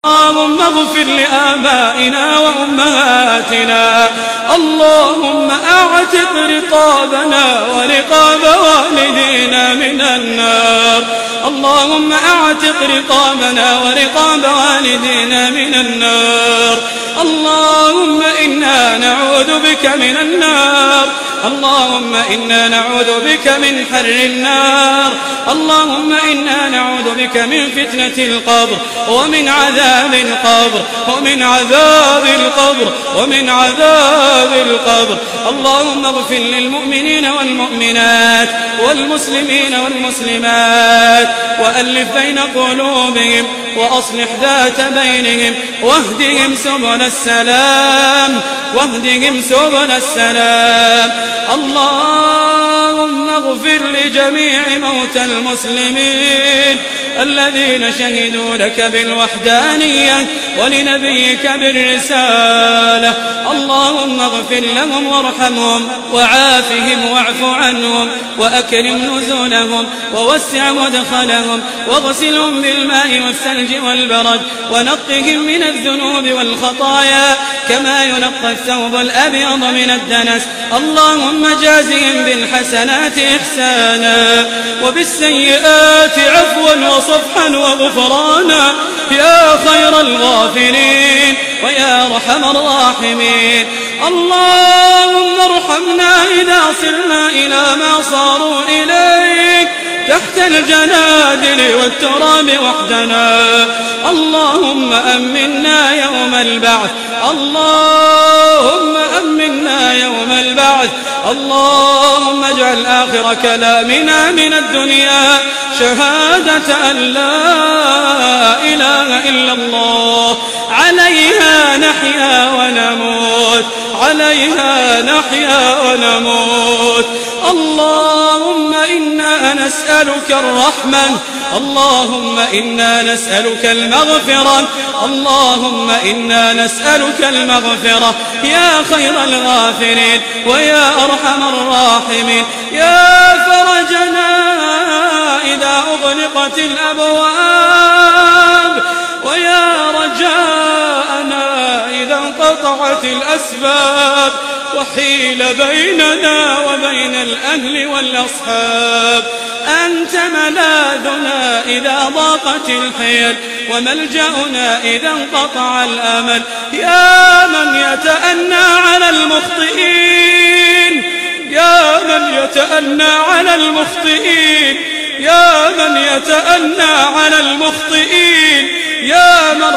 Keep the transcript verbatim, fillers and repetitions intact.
اللهم اغفر لآبائنا وأمهاتنا. اللهم أعتق رقابنا ورقاب والدينا من النار. اللهم أعتق رقابنا ورقاب والدينا من النار. اللهم إنا نعوذ بك من النار. اللهم إنا نعوذ بك من حر النار. اللهم إنا نعوذ بك من فتنة القبر ومن عذاب القبر ومن عذاب القبر ومن عذاب القبر. اللهم اغفر للمؤمنين والمؤمنات والمسلمين والمسلمات وألف بين قلوبهم وأصلح ذات بينهم واهدهم سبل السلام واهدهم سبل السلام. اللهم اغفر لجميع موتى المسلمين الذين شهدوا لك بالوحدانية ولنبيك بالرسالة. اللهم اغفر لهم وارحمهم وعافهم واعف عنهم وأكرم نزلهم ووسع مدخلهم واغسلهم بالماء والثلج والبرد ونقهم من الذنوب والخطايا كما ينقى الثوب الأبيض من الدنس. اللهم جازهم بالحسنات إحسانا وبالسيئات عفوا وصفحا وغفرانا يا خير الغافرين ويا أرحم الراحمين. اللهم ارحمنا إذا صرنا إلى ما صاروا إليك تحت الجنادل والتراب وحدنا. اللهم أمنا يوم البعث. اللهم أمنا يوم البعث. اللهم اجعل آخر كلامنا من الدنيا شهادة أن لا إله إلا الله. عليها نحيا ونموت عليها نحيا ونموت. اللهم إنا نسألك الرحمة. اللهم إنا نسألك المغفرة. اللهم إنا نسألك المغفرة يا خير الغافرين ويا أرحم الراحمين. يا فرجنا إذا أغلقت الأبواب ويا رجاءنا إذا انقطعت الأسباب وحيل بيننا وبين الأهل والأصحاب. أنت ملاذنا إذا ضاقت الحيل وملجأنا إذا انقطع الأمل. يا من يتأنى على المخطئين يا من يتأنى على المخطئين يا من يتأنى على المخطئين يا من